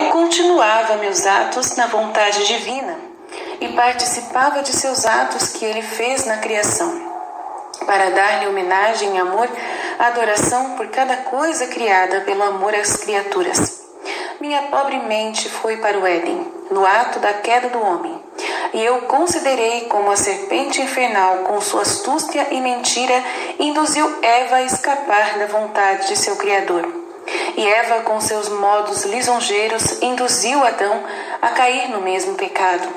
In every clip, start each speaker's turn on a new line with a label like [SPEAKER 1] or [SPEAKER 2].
[SPEAKER 1] Continuava meus atos na vontade divina e participava de seus atos que ele fez na criação, para dar-lhe homenagem, amor, adoração por cada coisa criada pelo amor às criaturas. Minha pobre mente foi para o Éden, no ato da queda do homem, e eu considerei como a serpente infernal, com sua astúcia e mentira, induziu Eva a escapar da vontade de seu Criador. E Eva, com seus modos lisonjeiros, induziu Adão a cair no mesmo pecado.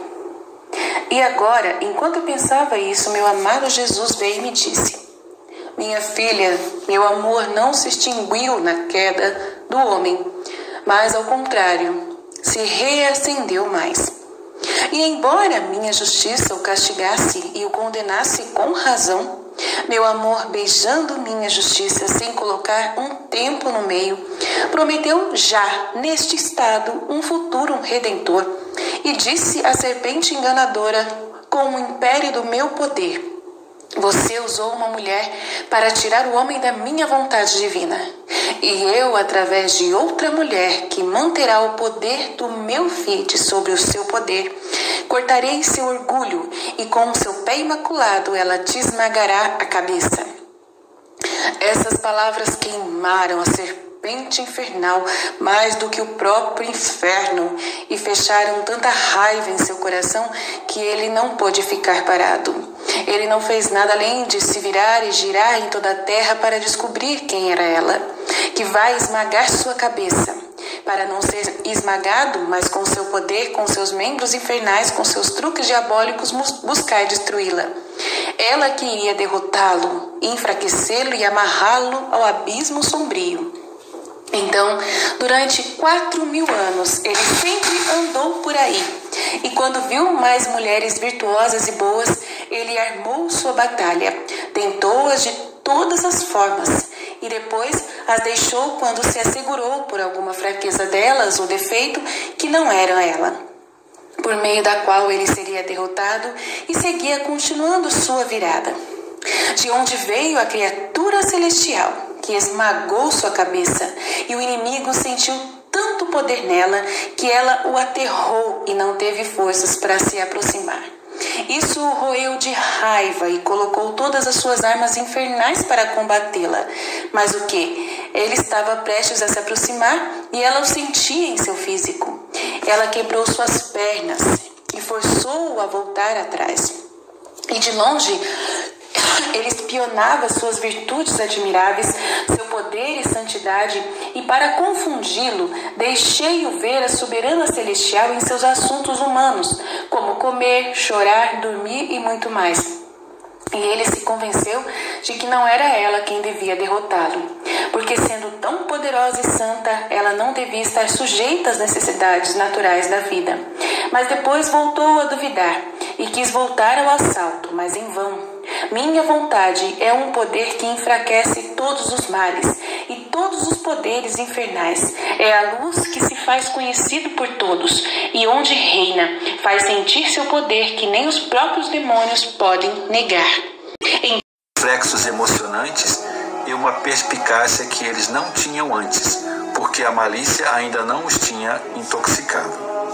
[SPEAKER 1] E agora, enquanto eu pensava isso, meu amado Jesus veio e me disse: minha filha, meu amor não se extinguiu na queda do homem, mas ao contrário, se reacendeu mais. E embora minha justiça o castigasse e o condenasse com razão, meu amor, beijando minha justiça sem colocar um tempo no meio, prometeu já, neste estado, um futuro redentor, e disse à serpente enganadora, com o império do meu poder: você usou uma mulher para tirar o homem da minha vontade divina, e eu, através de outra mulher que manterá o poder do meu Fiat sobre o seu poder, cortarei seu orgulho, e com o seu pé imaculado ela te esmagará a cabeça. Essas palavras queimaram a serpente infernal mais do que o próprio inferno e fecharam tanta raiva em seu coração que ele não pôde ficar parado. Ele não fez nada além de se virar e girar em toda a terra para descobrir quem era ela, que vai esmagar sua cabeça, para não ser esmagado, mas com seu poder, com seus membros infernais, com seus truques diabólicos, buscar destruí-la. Ela que iria derrotá-lo, enfraquecê-lo e amarrá-lo ao abismo sombrio. Então, durante 4.000 anos, ele sempre andou por aí. E quando viu mais mulheres virtuosas e boas, ele armou sua batalha, tentou-as de todas as formas, e depois as deixou quando se assegurou por alguma fraqueza delas ou defeito que não era ela, por meio da qual ele seria derrotado e seguia continuando sua virada. De onde veio a criatura celestial, que esmagou sua cabeça, e o inimigo sentiu tanto poder nela que ela o aterrou e não teve forças para se aproximar. Isso o roeu de raiva e colocou todas as suas armas infernais para combatê-la. Mas o que? Ele estava prestes a se aproximar e ela o sentia em seu físico. Ela quebrou suas pernas e forçou-o a voltar atrás. E de longe, ele espionava suas virtudes admiráveis, seu poder e santidade, e para confundi-lo, deixei-o ver a soberana celestial em seus assuntos humanos, como comer, chorar, dormir e muito mais. E ele se convenceu de que não era ela quem devia derrotá-lo, porque sendo tão poderosa e santa, ela não devia estar sujeita às necessidades naturais da vida. Mas depois voltou a duvidar e quis voltar ao assalto, mas em vão. Minha vontade é um poder que enfraquece todos os males e todos os poderes infernais. É a luz que se faz conhecido por todos e onde reina, faz sentir seu poder que nem os próprios demônios podem negar.
[SPEAKER 2] Reflexos emocionantes e uma perspicácia que eles não tinham antes, porque a malícia ainda não os tinha intoxicado.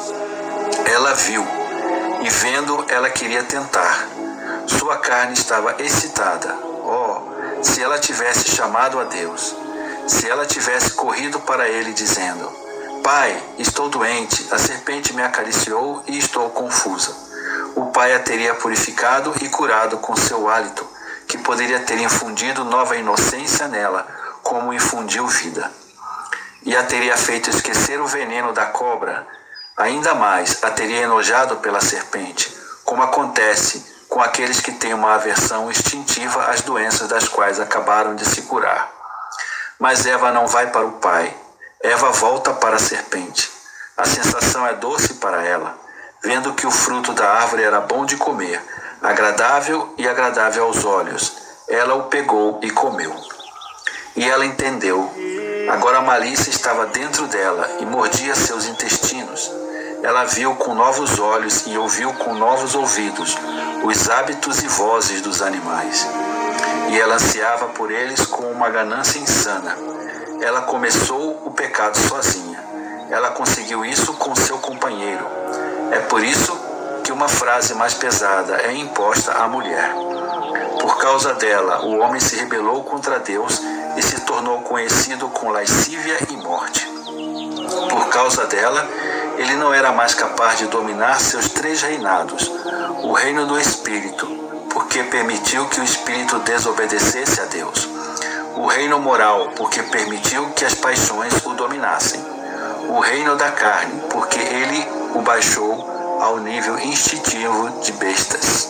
[SPEAKER 2] Ela viu, e vendo, ela queria tentar. Sua carne estava excitada. Oh, se ela tivesse chamado a Deus, se ela tivesse corrido para ele dizendo: Pai, estou doente, a serpente me acariciou e estou confusa. O pai a teria purificado e curado com seu hálito, que poderia ter infundido nova inocência nela, como infundiu vida. E a teria feito esquecer o veneno da cobra. Ainda mais, a teria enojado pela serpente, como acontece com aqueles que têm uma aversão instintiva às doenças das quais acabaram de se curar. Mas Eva não vai para o pai. Eva volta para a serpente. A sensação é doce para ela, vendo que o fruto da árvore era bom de comer, agradável aos olhos. Ela o pegou e comeu. E ela entendeu. Agora a malícia estava dentro dela e mordia seus intestinos. Ela viu com novos olhos e ouviu com novos ouvidos os hábitos e vozes dos animais. E ela ansiava por eles com uma ganância insana. Ela começou o pecado sozinha. ela conseguiu isso com seu companheiro. É por isso que uma frase mais pesada é imposta à mulher. Por causa dela, o homem se rebelou contra Deus e se tornou conhecido com lascívia e morte. Por causa dela, ele não era mais capaz de dominar seus 3 reinados, o reino do Espírito, porque permitiu que o Espírito desobedecesse a Deus, o reino moral, porque permitiu que as paixões o dominassem, o reino da carne, porque ele o baixou ao nível instintivo de bestas.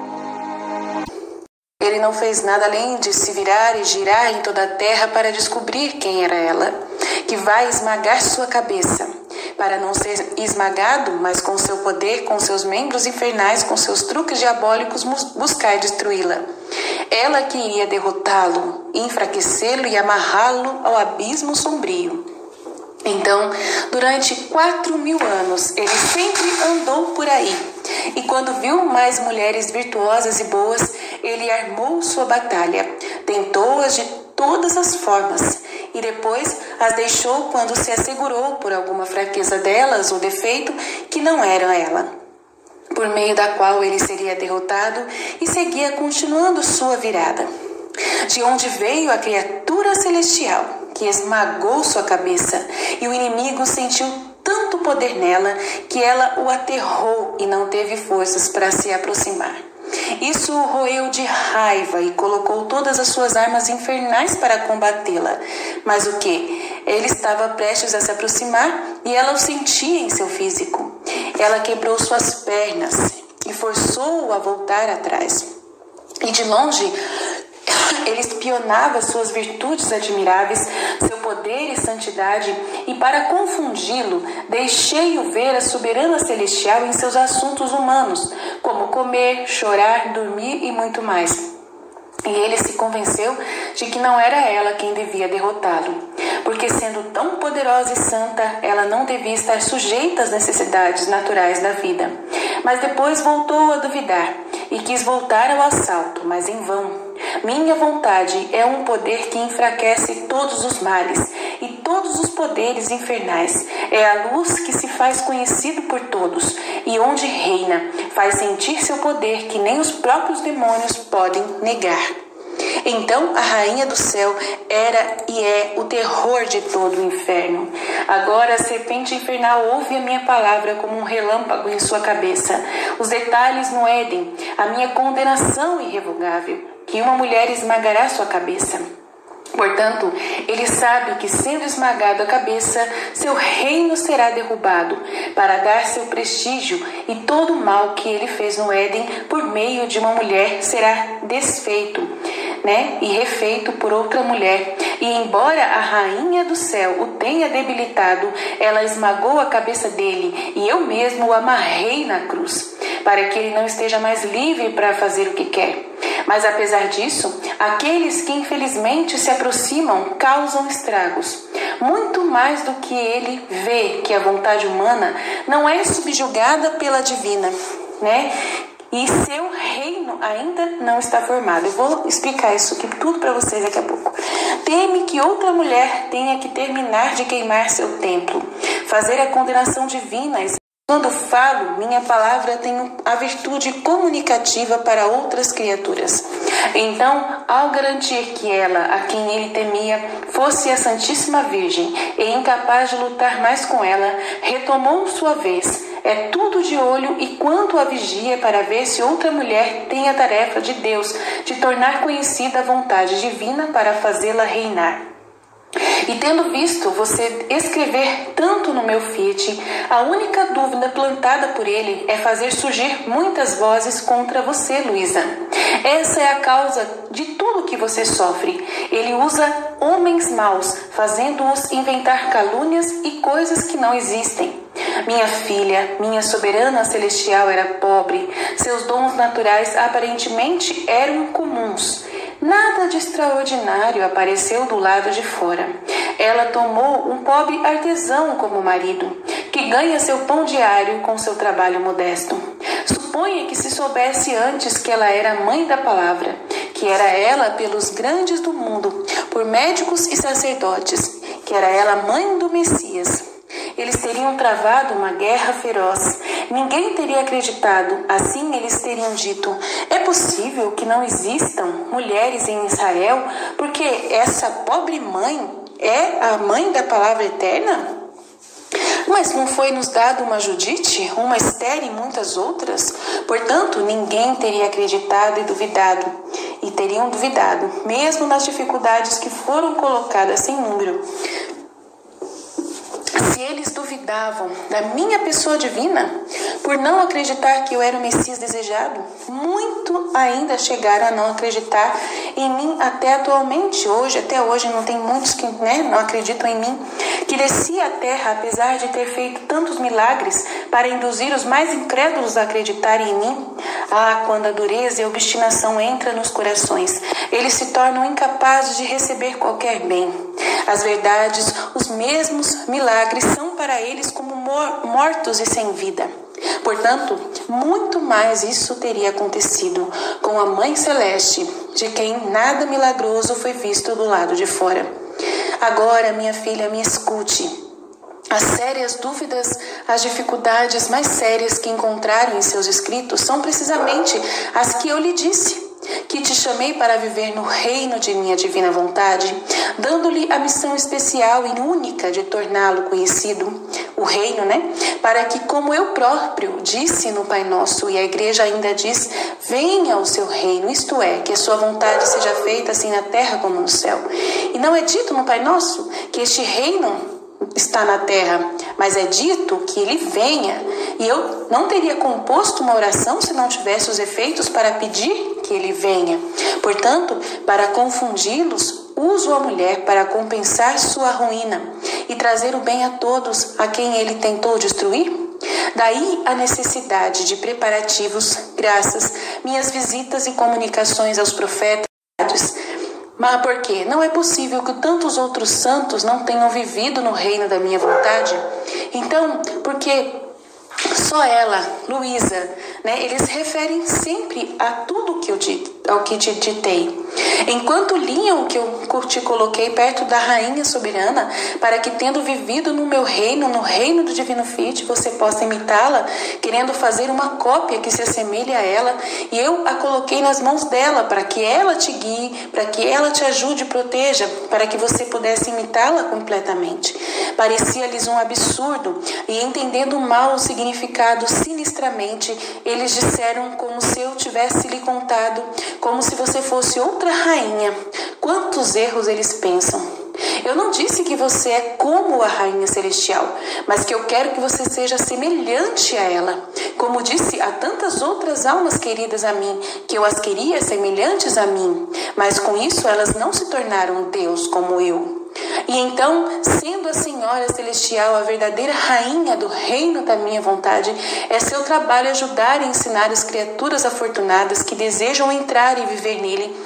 [SPEAKER 1] Ele não fez nada além de se virar e girar em toda a terra para descobrir quem era ela, que vai esmagar sua cabeça, para não ser esmagado, mas com seu poder, com seus membros infernais, com seus truques diabólicos, buscar destruí-la. Ela que iria derrotá-lo, enfraquecê-lo e amarrá-lo ao abismo sombrio. Então, durante 4.000 anos, ele sempre andou por aí. E quando viu mais mulheres virtuosas e boas, ele armou sua batalha, tentou-as de todas as formas, e depois as deixou quando se assegurou por alguma fraqueza delas ou defeito que não era ela, por meio da qual ele seria derrotado e seguia continuando sua virada. De onde veio a criatura celestial, que esmagou sua cabeça, e o inimigo sentiu tanto poder nela que ela o aterrou e não teve forças para se aproximar. Isso o roeu de raiva e colocou todas as suas armas infernais para combatê-la. Mas o que? Ele estava prestes a se aproximar e ela o sentia em seu físico. Ela quebrou suas pernas e forçou-o a voltar atrás. E de longe, ele espionava suas virtudes admiráveis, seu poder e santidade, e para confundi-lo, deixei-o ver a soberana celestial em seus assuntos humanos, como comer, chorar, dormir e muito mais. E ele se convenceu de que não era ela quem devia derrotá-lo, porque sendo tão poderosa e santa, ela não devia estar sujeita às necessidades naturais da vida. Mas depois voltou a duvidar e quis voltar ao assalto, mas em vão. Minha vontade é um poder que enfraquece todos os males e todos os poderes infernais. É a luz que se faz conhecido por todos e onde reina, faz sentir seu poder que nem os próprios demônios podem negar. Então a rainha do céu era e é o terror de todo o inferno. Agora a serpente infernal ouve a minha palavra como um relâmpago em sua cabeça. Os detalhes no Éden, a minha condenação irrevogável, que uma mulher esmagará sua cabeça. Portanto, ele sabe que, sendo esmagado a cabeça, seu reino será derrubado, para dar seu prestígio, e todo o mal que ele fez no Éden por meio de uma mulher será desfeito, e refeito por outra mulher. E embora a rainha do céu o tenha debilitado, ela esmagou a cabeça dele, e eu mesmo o amarrei na cruz, para que ele não esteja mais livre para fazer o que quer. Mas apesar disso, aqueles que infelizmente se aproximam causam estragos. Muito mais do que ele vê que a vontade humana não é subjugada pela divina, E seu reino ainda não está formado. Eu vou explicar isso aqui tudo para vocês daqui a pouco. Teme que outra mulher tenha que terminar de queimar seu templo, fazer a condenação divina. Quando falo, minha palavra tem a virtude comunicativa para outras criaturas. Então, ao garantir que ela, a quem ele temia, fosse a Santíssima Virgem e incapaz de lutar mais com ela, retomou sua vez. É tudo de olho e quanto a vigia para ver se outra mulher tem a tarefa de Deus de tornar conhecida a vontade divina para fazê-la reinar. E tendo visto você escrever tanto no meu Fiat, a única dúvida plantada por ele é fazer surgir muitas vozes contra você, Luísa. Essa é a causa de tudo que você sofre. Ele usa homens maus, fazendo-os inventar calúnias e coisas que não existem. Minha filha, minha soberana celestial era pobre, seus dons naturais aparentemente eram comuns. Nada de extraordinário apareceu do lado de fora. Ela tomou um pobre artesão como marido, que ganha seu pão diário com seu trabalho modesto. Suponha que se soubesse antes que ela era mãe da palavra, que era ela pelos grandes do mundo, por médicos e sacerdotes, que era ela mãe do Messias. eles teriam travado uma guerra feroz. Ninguém teria acreditado. Assim eles teriam dito: é possível que não existam mulheres em Israel, porque essa pobre mãe é a mãe da palavra eterna? Mas não foi nos dado uma Judite, uma Esther e muitas outras? Portanto, ninguém teria acreditado e duvidado. E teriam duvidado, mesmo nas dificuldades que foram colocadas sem número. Se eles duvidavam da minha pessoa divina, por não acreditar que eu era o Messias desejado, muito ainda chegaram a não acreditar em mim até atualmente. Até hoje, não tem muitos que não acreditam em mim, que desci à terra, apesar de ter feito tantos milagres, para induzir os mais incrédulos a acreditarem em mim. Quando a dureza e a obstinação entram nos corações, eles se tornam incapazes de receber qualquer bem. As verdades, os mesmos milagres são para eles como mortos e sem vida. Portanto, muito mais isso teria acontecido com a Mãe Celeste, de quem nada milagroso foi visto do lado de fora. Agora, minha filha, me escute. As sérias dúvidas, as dificuldades mais sérias que encontraram em seus escritos são precisamente as que eu lhe disse, que te chamei para viver no reino de minha divina vontade, dando-lhe a missão especial e única de torná-lo conhecido, o reino, para que, como eu próprio disse no Pai Nosso, e a igreja ainda diz, venha o seu reino, isto é, que a sua vontade seja feita assim na terra como no céu. E não é dito no Pai Nosso que este reino está na terra, mas é dito que ele venha. E eu não teria composto uma oração se não tivesse os efeitos para pedir que ele venha. Portanto, para confundi-los, uso a mulher para compensar sua ruína e trazer o bem a todos a quem ele tentou destruir. Daí a necessidade de preparativos, graças, minhas visitas e comunicações aos profetas. Mas por quê? Não é possível que tantos outros santos não tenham vivido no reino da minha vontade? Então, porque só ela, Luísa, eles referem sempre a tudo ao que te ditei. Enquanto liam o que eu te coloquei perto da rainha soberana, para que, tendo vivido no meu reino, no reino do Divino Fit, você possa imitá-la, querendo fazer uma cópia que se assemelhe a ela, e eu a coloquei nas mãos dela, para que ela te guie, para que ela te ajude e proteja, para que você pudesse imitá-la completamente. Parecia-lhes um absurdo, e entendendo mal o significado sinistramente, eles disseram como se eu tivesse lhe contado, como se você fosse outra rainha. Quantos erros eles pensam! Eu não disse que você é como a rainha celestial, mas que eu quero que você seja semelhante a ela. Como disse a tantas outras almas queridas a mim, que eu as queria semelhantes a mim, mas com isso elas não se tornaram Deus como eu. E então, sendo a Senhora Celestial a verdadeira rainha do reino da minha vontade, é seu trabalho ajudar e ensinar as criaturas afortunadas que desejam entrar e viver nele.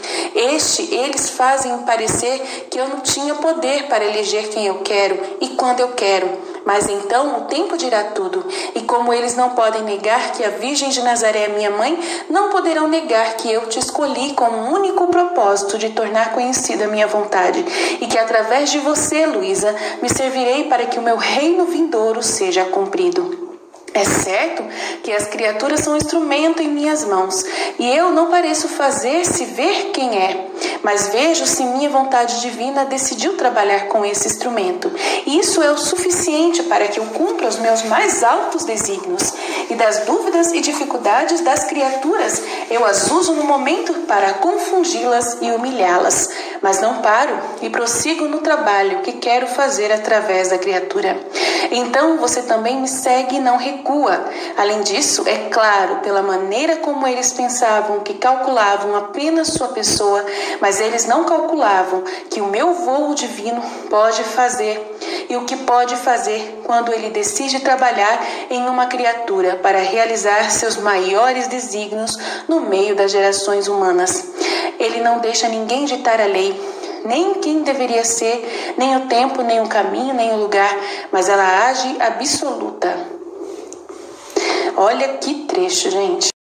[SPEAKER 1] Eles fazem parecer que eu não tinha poder para eleger quem eu quero e quando eu quero. Mas então o tempo dirá tudo, e como eles não podem negar que a Virgem de Nazaré é minha mãe, não poderão negar que eu te escolhi com o único propósito de tornar conhecida a minha vontade, e que através de você, Luísa, me servirei para que o meu reino vindouro seja cumprido. É certo que as criaturas são um instrumento em minhas mãos, e eu não pareço fazer-se ver quem é, mas vejo se minha vontade divina decidiu trabalhar com esse instrumento. E isso é o suficiente para que eu cumpra os meus mais altos desígnios. E das dúvidas e dificuldades das criaturas, eu as uso no momento para confundi-las e humilhá-las. Mas não paro e prossigo no trabalho que quero fazer através da criatura. Então você também me segue e não recua. Além disso, é claro, pela maneira como eles pensavam que calculavam apenas sua pessoa, mas eles não calculavam que o meu voo divino pode fazer e o que pode fazer quando ele decide trabalhar em uma criatura para realizar seus maiores desígnios no meio das gerações humanas. Ele não deixa ninguém ditar a lei, nem quem deveria ser, nem o tempo, nem o caminho, nem o lugar, mas ela age absoluta. Olha que trecho, gente.